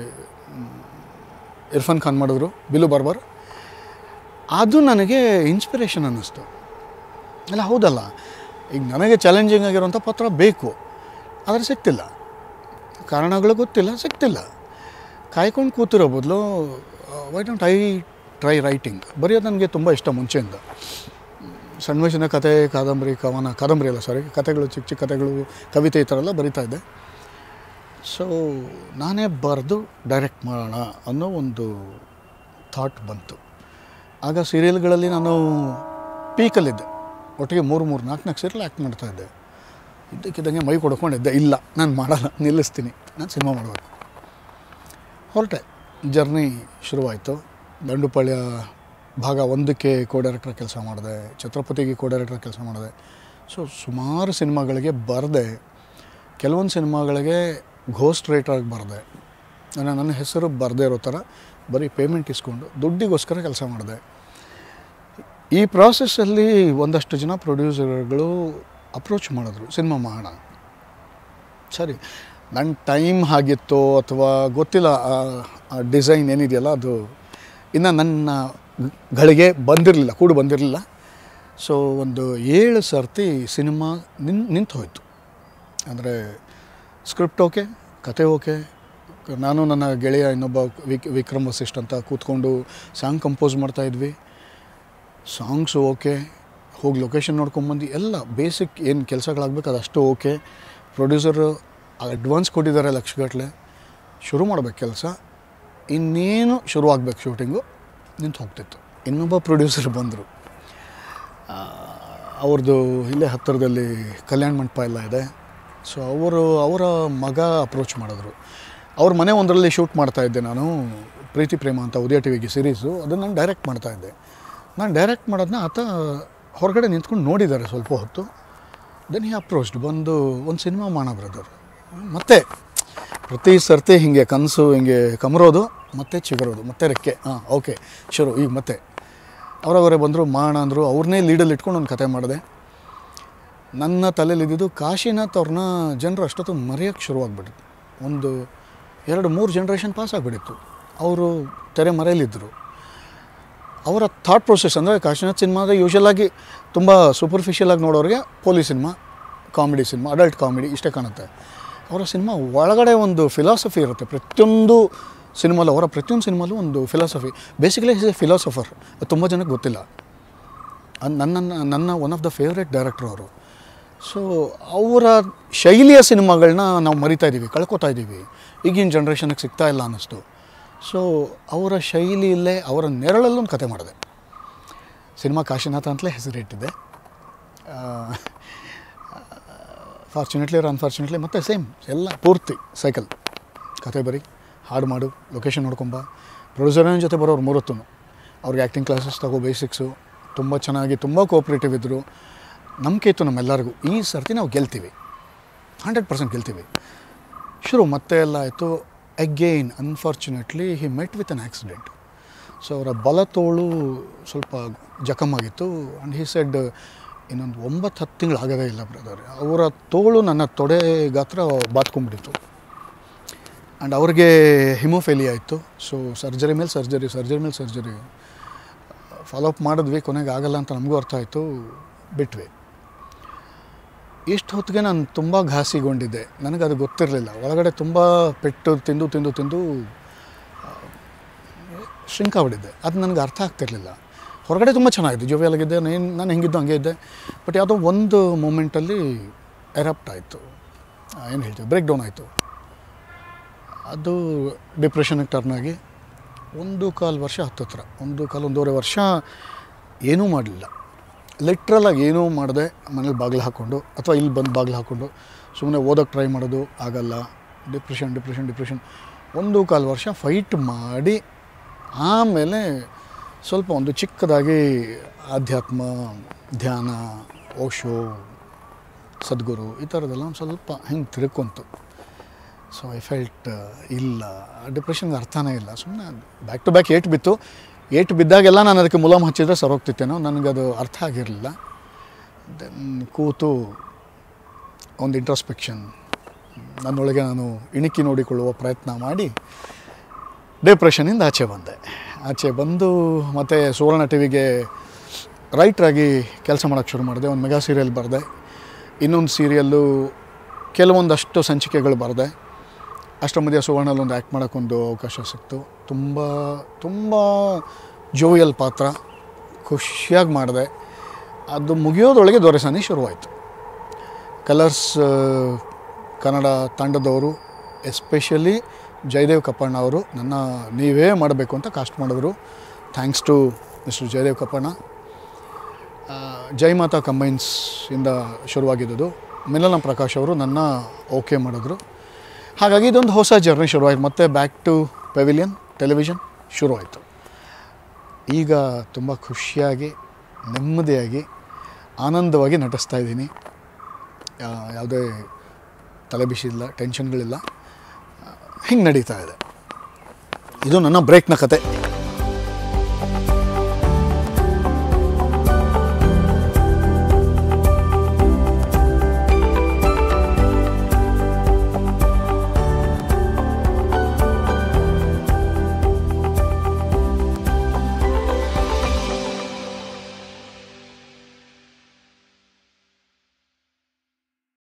ಇರ್ಫಾನ್ ಖಾನ್ ಮಾಡಿದ್ರು, ಬಿಲು ಬಾರ್ಬರ್. ಅದು ನನಗೆ ಇನ್ಸ್ಪಿರೇಷನ್ ಅನ್ನಿಸ್ತು. ಇಲ್ಲ ಹೌದಲ್ಲ, ಈಗ ನನಗೆ ಚಾಲೆಂಜಿಂಗ್ ಆಗಿರೋಂಥ ಪಾತ್ರ ಬೇಕು, ಆದರೆ ಸಿಗ್ತಿಲ್ಲ, ಕಾರಣಗಳು ಗೊತ್ತಿಲ್ಲ, ಸಿಗ್ತಿಲ್ಲ. ಕಾಯ್ಕೊಂಡು ಕೂತಿರೋ ಬದಲು why don't I try writing. ಬರೆಯೋದು ನನಗೆ ತುಂಬ ಇಷ್ಟ ಮುಂಚೆಯಿಂದ. ಸಣ್ಣ ವಯಸ್ಸಿನ ಕತೆ, ಕಾದಂಬರಿ, ಕವನ, ಕಾದಂಬರಿ ಅಲ್ಲ ಸಾರಿ ಕತೆಗಳು, ಚಿಕ್ಕ ಚಿಕ್ಕ ಕತೆಗಳು, ಕವಿತೆ ಈ ಥರ ಎಲ್ಲ ಬರಿತಾ ಇದ್ದೆ. ಸೊ ನಾನೇ ಬರೆದು ಡೈರೆಕ್ಟ್ ಮಾಡೋಣ ಅನ್ನೋ ಒಂದು ಥಾಟ್ ಬಂತು. ಆಗ ಸೀರಿಯಲ್ಗಳಲ್ಲಿ ನಾನು ಪೀಕಲ್ಲಿದ್ದೆ, ಒಟ್ಟಿಗೆ ಮೂರು ಮೂರು ನಾಲ್ಕು ನಾಲ್ಕು ಸೀರಿಯಲ್ ಆ್ಯಕ್ಟ್ ಮಾಡ್ತಾಯಿದ್ದೆ. ಇದ್ದಕ್ಕಿದ್ದಂಗೆ ಮೈ ಕೊಡ್ಕೊಂಡಿದ್ದೆ, ಇಲ್ಲ ನಾನು ಮಾಡಲ್ಲ, ನಿಲ್ಲಿಸ್ತೀನಿ, ನಾನು ಸಿನಿಮಾ ಮಾಡಬೇಕು. ಹೊರಟೆ, ಜರ್ನಿ ಶುರುವಾಯಿತು. ದಂಡುಪಾಳ್ಯ ಭಾಗ ಒಂದಕ್ಕೆ ಕೋ ಡೈರೆಕ್ಟರ್ ಕೆಲಸ ಮಾಡಿದೆ, ಛತ್ರಪತಿಗೆ ಕೋ ಡೈರೆಕ್ಟರ್ ಕೆಲಸ ಮಾಡಿದೆ. ಸೊ ಸುಮಾರು ಸಿನಿಮಾಗಳಿಗೆ ಬರೆದೆ. ಕೆಲವೊಂದು ಸಿನಿಮಾಗಳಿಗೆ ಘೋಸ್ಟ್ ರೈಟರಾಗಿ ಬರೆದೆ. ನಾನು ನನ್ನ ಹೆಸರು ಬರದೇ ಇರೋ ಥರ ಬರೀ ಪೇಮೆಂಟ್ ಇಸ್ಕೊಂಡು ದುಡ್ಡಿಗೋಸ್ಕರ ಕೆಲಸ ಮಾಡಿದೆ. ಈ ಪ್ರಾಸೆಸ್ಸಲ್ಲಿ ಒಂದಷ್ಟು ಜನ ಪ್ರೊಡ್ಯೂಸರ್ಗಳು ಅಪ್ರೋಚ್ ಮಾಡಿದ್ರು, ಸಿನಿಮಾ ಮಾಡೋಣ. ಸರಿ, ನನ್ನ ಟೈಮ್ ಆಗಿತ್ತೋ ಅಥವಾ ಗೊತ್ತಿಲ್ಲ, ಆ ಡಿಸೈನ್ ಏನಿದೆಯಲ್ಲ ಅದು ಇನ್ನು ನನ್ನ ಗಳಿಗೆ ಬಂದಿರಲಿಲ್ಲ, ಕೂಡು ಬಂದಿರಲಿಲ್ಲ. ಸೊ ಒಂದು ಏಳು ಸರ್ತಿ ಸಿನಿಮಾ ನಿನ್ ನಿಂತು ಹೋಯಿತು. ಅಂದರೆ ಸ್ಕ್ರಿಪ್ಟ್ ಓಕೆ, ಕತೆ ಓಕೆ, ನಾನು ನನ್ನ ಗೆಳೆಯ ಇನ್ನೊಬ್ಬ ವಿಕ್ ವಿಕ್ರಮ್ ವಸಿಷ್ಠ ಅಂತ ಕೂತ್ಕೊಂಡು ಸಾಂಗ್ ಕಂಪೋಸ್ ಮಾಡ್ತಾಯಿದ್ವಿ. ಸಾಂಗ್ಸು ಓಕೆ, ಹೋಗಿ ಲೊಕೇಶನ್ ನೋಡ್ಕೊಂಬಂದು ಎಲ್ಲ ಬೇಸಿಕ್ ಏನು ಕೆಲಸಗಳಾಗಬೇಕು ಅದಷ್ಟು ಓಕೆ. ಪ್ರೊಡ್ಯೂಸರು ಅಡ್ವಾನ್ಸ್ ಕೊಟ್ಟಿದ್ದಾರೆ ಲಕ್ಷಗಟ್ಟಲೆ. ಶುರು ಮಾಡಬೇಕು ಕೆಲಸ, ಇನ್ನೇನು ಶುರು ಆಗಬೇಕು ಶೂಟಿಂಗು, ನಿಂತು ಹೋಗ್ತಿತ್ತು. ಇನ್ನೊಬ್ಬ ಪ್ರೊಡ್ಯೂಸರ್ ಬಂದರು. ಅವ್ರದ್ದು ಇಲ್ಲೇ ಹತ್ತಿರದಲ್ಲಿ ಕಲ್ಯಾಣ ಮಂಟಪ ಎಲ್ಲ ಇದೆ. ಸೊ ಅವರು ಅವರ ಮಗ ಅಪ್ರೋಚ್ ಮಾಡಿದ್ರು. ಅವ್ರ ಮನೆ ಒಂದರಲ್ಲಿ ಶೂಟ್ ಮಾಡ್ತಾಯಿದ್ದೆ ನಾನು, ಪ್ರೀತಿ ಪ್ರೇಮ ಅಂತ ಉದಯ ಟಿ ವಿಗೆ ಸೀರೀಸು, ಅದನ್ನು ನಾನು ಡೈರೆಕ್ಟ್ ಮಾಡ್ತಾಯಿದ್ದೆ. ನಾನು ಡೈರೆಕ್ಟ್ ಮಾಡೋದನ್ನ ಆತ ಹೊರಗಡೆ ನಿಂತ್ಕೊಂಡು ನೋಡಿದ್ದಾರೆ ಸ್ವಲ್ಪ ಹೊತ್ತು. ದೆನ್ ಹಿ ಅಪ್ರೋಚ್ಡ್, ಬಂದು ಒಂದು ಸಿನಿಮಾ ಮಾಡೋಣ ಬ್ರದರ್. ಮತ್ತೆ ಪ್ರತಿ ಸರ್ತಿ ಹೀಗೆ ಕನಸು ಹಿಂಗೆ ಕಮರೋದು, ಮತ್ತೆ ಚಿಗುರೋದು, ಮತ್ತೆ ರೆಕ್ಕೆ, ಹಾಂ ಓಕೆ ಶುರು. ಈಗ ಮತ್ತೆ ಅವರವರೇ ಬಂದರು, ಮಾಡೋಣ ಅಂದರು. ಅವ್ರನ್ನೇ ಲೀಡಲ್ಲಿ ಇಟ್ಕೊಂಡು ಒಂದು ಕತೆ ಮಾಡಿದೆ. ನನ್ನ ತಲೆಯಲ್ಲಿ ಇದ್ದಿದ್ದು ಕಾಶಿನಾಥ್ ಅವ್ರನ್ನ ಜನರು ಅಷ್ಟೊತ್ತು ಮರೆಯೋಕ್ಕೆ ಶುರುವಾಗ್ಬಿಟ್ಟಿತ್ತು. ಒಂದು ಎರಡು ಮೂರು ಜನ್ರೇಷನ್ ಪಾಸ್ ಆಗಿಬಿಟ್ಟಿತ್ತು. ಅವರು ತೆರೆ ಮರೆಯಲ್ಲಿದ್ದರು. ಅವರ ಥಾಟ್ ಪ್ರೊಸೆಸ್ ಅಂದರೆ ಕಾಶಿನಾಥ್ ಸಿನಿಮಾ ಅಂದರೆ ಯೂಶ್ವಲಾಗಿ ತುಂಬ ಸೂಪರ್ಫಿಷಿಯಲಾಗಿ ನೋಡೋರಿಗೆ police cinema, comedy cinema, adult comedy ಇಷ್ಟೇ ಕಾಣುತ್ತೆ. ಅವರ ಸಿನಿಮಾ ಒಳಗಡೆ ಒಂದು ಫಿಲಾಸಫಿ ಇರುತ್ತೆ. ಪ್ರತಿಯೊಂದು ಸಿನಿಮಾಲು, ಅವರ ಪ್ರತಿಯೊಂದು ಸಿನಿಮಾಲು ಒಂದು philosophy. Basically is a philosopher. ಅದು ತುಂಬ ಜನಕ್ಕೆ ಗೊತ್ತಿಲ್ಲ. ನನ್ನ ನನ್ನ one of the favourite director ಅವರು. ಸೊ ಅವರ ಶೈಲಿಯ ಸಿನಿಮಾಗಳನ್ನ ನಾವು ಮರಿತಾ ಇದ್ದೀವಿ, ಕಳ್ಕೊತಾ ಇದ್ದೀವಿ, ಈಗಿನ ಜನ್ರೇಷನ್ಗೆ ಸಿಗ್ತಾ ಇಲ್ಲ ಅನ್ನಿಸ್ತು. ಸೊ ಅವರ ಶೈಲಿಯಲ್ಲೇ, ಅವರ ನೆರಳಲ್ಲೊಂದು ಕತೆ ಮಾಡಿದೆ. ಸಿನಿಮಾ ಕಾಶಿನಾಥ ಅಂತಲೇ ಹೆಸರಿಟ್ಟಿದ್ದೆ. ಫಾರ್ಚುನೇಟ್ಲಿ ಆರ್ ಅನ್ಫಾರ್ಚುನೇಟ್ಲಿ ಮತ್ತೆ ಸೇಮ್ ಎಲ್ಲ ಪೂರ್ತಿ ಸೈಕಲ್. ಕತೆ ಬರೀ, ಹಾಡು ಮಾಡು, ಲೊಕೇಶನ್ ನೋಡ್ಕೊಂಬ. ಪ್ರೊಡ್ಯೂಸರ್ನ ಜೊತೆ ಬರೋರು ಮೂರೊತ್ತು. ಅವ್ರಿಗೆ ಆ್ಯಕ್ಟಿಂಗ್ ಕ್ಲಾಸಸ್ ತಗೋ, ಬೇಸಿಕ್ಸು. ತುಂಬ ಚೆನ್ನಾಗಿ, ತುಂಬ ಕೋಆಪ್ರೇಟಿವ್ ಇದ್ದರು. ನಂಬಿಕೆ ಇತ್ತು ನಮ್ಮೆಲ್ಲರಿಗೂ, ಈ ಸರ್ತಿ ನಾವು ಗೆಲ್ತೀವಿ, ಹಂಡ್ರೆಡ್ ಪರ್ಸೆಂಟ್ ಗೆಲ್ತೀವಿ. ಶುರು ಮತ್ತೆ ಎಲ್ಲ ಆಯಿತು. Again unfortunately he met with an accident. So ಅವರ ಬಲ ತೋಳು ಸ್ವಲ್ಪ ಜಖಮಾಗಿತ್ತು. ಆ್ಯಂಡ್ ಹಿ ಸೆಡ್, ಇನ್ನೊಂದು ಒಂಬತ್ತು ಹತ್ತು ತಿಂಗಳು ಆಗೋದೇ ಇಲ್ಲ ಬ್ರದರ್. ಅವರ ತೋಳು ನನ್ನ ತೊಡೆ ಗಾತ್ರ ಬಾತ್ಕೊಂಡ್ಬಿಟ್ಟಿತ್ತು. ಆ್ಯಂಡ್ ಅವ್ರಿಗೆ ಹಿಮೋಫೇಲಿಯಾ ಇತ್ತು. ಸೊ ಸರ್ಜರಿ ಮೇಲೆ ಸರ್ಜರಿ ಸರ್ಜರಿ ಮೇಲೆ ಸರ್ಜರಿ ಫಾಲೋಅಪ್ ಮಾಡಿದ್ವಿ. ಕೊನೆಗೆ ಆಗಲ್ಲ ಅಂತ ನಮಗೂ ಅರ್ಥ ಆಯಿತು, ಬಿಟ್ವಿ. ಇಷ್ಟು ಹೊತ್ತಿಗೆ ನಾನು ತುಂಬ ಘಾಸಿಗೊಂಡಿದ್ದೆ. ನನಗದು ಗೊತ್ತಿರಲಿಲ್ಲ. ಒಳಗಡೆ ತುಂಬ ಪೆಟ್ಟು ತಿಂದು ತಿಂದು ತಿಂದು ಶ್ರಿಂಕ್ ಆಗ್ಬಿಟ್ಟಿದ್ದೆ. ಅದು ನನಗೆ ಅರ್ಥ ಆಗ್ತಿರಲಿಲ್ಲ. ಹೊರಗಡೆ ತುಂಬ ಚೆನ್ನಾಗಿದ್ದು, ಜೋವಿಯಲಾಗಿದ್ದೆ, ನಾನು ನಾನು ಹೆಂಗಿದ್ದು ಹಂಗೆ ಇದ್ದೆ. ಬಟ್ ಯಾವುದೋ ಒಂದು ಮೂಮೆಂಟಲ್ಲಿ ಎರಪ್ಟ್ ಆಯಿತು, ಏನು ಹೇಳ್ತೀವಿ, ಬ್ರೇಕ್ ಡೌನ್ ಆಯಿತು. ಅದು ಡಿಪ್ರೆಷನ್ಗೆ ಟರ್ನ್ ಆಗಿ ಒಂದು ಕಾಲು ವರ್ಷ ಹತ್ತತ್ರ ಒಂದು ಕಾಲು ಒಂದೂವರೆ ವರ್ಷ ಏನೂ ಮಾಡಲಿಲ್ಲ. ಲಿಟ್ರಲಾಗಿ ಏನೂ ಮಾಡದೆ ಮನೇಲಿ ಬಾಗಿಲು ಹಾಕ್ಕೊಂಡು ಅಥವಾ ಇಲ್ಲಿ ಬಂದು ಬಾಗಿಲು ಹಾಕ್ಕೊಂಡು ಸುಮ್ಮನೆ ಓದೋಕ್ಕೆ ಟ್ರೈ ಮಾಡೋದು, ಆಗಲ್ಲ. ಡಿಪ್ರೆಷನ್ ಡಿಪ್ರೆಷನ್ ಡಿಪ್ರೆಷನ್ ಒಂದು ಕಾಲು ವರ್ಷ ಫೈಟ್ ಮಾಡಿ ಆಮೇಲೆ ಸ್ವಲ್ಪ ಒಂದು ಚಿಕ್ಕದಾಗಿ ಆಧ್ಯಾತ್ಮ, ಧ್ಯಾನ, ಓಶೋ, ಸದ್ಗುರು ಈ ಥರದ್ದೆಲ್ಲ ಒಂದು ಸ್ವಲ್ಪ ಹಿಂಗೆ ತಿರ್ಕೊಂತು. ಸೊ ಐ ಫೆಲ್ಟ್ ಇಲ್ಲ, ಡಿಪ್ರೆಷನ್ಗೆ ಅರ್ಥನೇ ಇಲ್ಲ. ಸುಮ್ಮನೆ ಬ್ಯಾಕ್ ಟು ಬ್ಯಾಕ್ ಏಟು ಬಿತ್ತು. ಏಟು ಬಿದ್ದಾಗೆಲ್ಲ ನಾನು ಅದಕ್ಕೆ ಮುಲಾಮ್ ಹಚ್ಚಿದ್ರೆ ಸರೋಗ್ತಿತ್ತೇನೋ, ನನಗದು ಅರ್ಥ ಆಗಿರಲಿಲ್ಲ. ದೆನ್ ಕೂತು ಒಂದು ಇಂಟ್ರೋಸ್ಪೆಕ್ಷನ್, ನನ್ನೊಳಗೆ ನಾನು ಇಣುಕಿ ನೋಡಿಕೊಳ್ಳುವ ಪ್ರಯತ್ನ ಮಾಡಿ ಡಿಪ್ರೆಷನಿಂದ ಆಚೆ ಬಂದೆ. ಆಚೆ ಬಂದು ಮತ್ತು ಸುವರ್ಣ ಟಿ ವಿಗೆ ರೈಟ್ರಾಗಿ ಕೆಲಸ ಮಾಡೋಕ್ಕೆ ಶುರು ಮಾಡಿದೆ. ಒಂದು ಮೆಗಾ ಸೀರಿಯಲ್ ಬರೆದೆ, ಇನ್ನೊಂದು ಸೀರಿಯಲ್ಲು ಕೆಲವೊಂದಷ್ಟು ಸಂಚಿಕೆಗಳು ಬರೆದೆ. ಅಷ್ಟರ ಮಧ್ಯೆ ಸುವರ್ಣಲ್ಲಿ ಒಂದು ಆ್ಯಕ್ಟ್ ಮಾಡೋಕ್ಕೊಂದು ಅವಕಾಶ ಸಿಕ್ತು. ತುಂಬ ತುಂಬ ಜೋವಿಯಲ್ ಪಾತ್ರ, ಖುಷಿಯಾಗಿ ಮಾಡಿದೆ. ಅದು ಮುಗಿಯೋದ್ರೊಳಗೆ ದೊರೆಸಾನಿ ಶುರುವಾಯಿತು. ಕಲರ್ಸ್ ಕನ್ನಡ ತಂಡದವರು, ಎಸ್ಪೆಷಲಿ ಜಯದೇವ್ ಕಪ್ಪಣ್ಣ ಅವರು ನನ್ನ ನೀವೇ ಮಾಡಬೇಕು ಅಂತ ಕಾಸ್ಟ್ ಮಾಡಿದ್ರು. Thanks to mister Jayadev Kappanna. Jai Mata ಕಂಬೈನ್ಸಿಂದ ಶುರುವಾಗಿದ್ದು. ಮಿಲನ ಪ್ರಕಾಶ್ ಅವರು ನನ್ನ ಓಕೆ ಮಾಡಿದ್ರು. ಹಾಗಾಗಿ ಇದೊಂದು ಹೊಸ ಜರ್ನಿ ಶುರುವಾಯಿತು. ಮತ್ತು ಬ್ಯಾಕ್ ಟು ಪೆವಿಲಿಯನ್ ಟೆಲಿವಿಷನ್ ಶುರುವಾಯಿತು. ಈಗ ತುಂಬ ಖುಷಿಯಾಗಿ, ನೆಮ್ಮದಿಯಾಗಿ, ಆನಂದವಾಗಿ ನಟಿಸ್ತಾ ಇದ್ದೀನಿ. ಯಾವುದೇ ತಲೆಬಿಸಿ ಇಲ್ಲ, ಟೆನ್ಷನ್ಗಳಿಲ್ಲ. ಹಿಂಗೆ ನಡೀತಾ ಇದೆ. ಇದು ನನ್ನ ಬ್ರೇಕ್ನ ಕತೆ.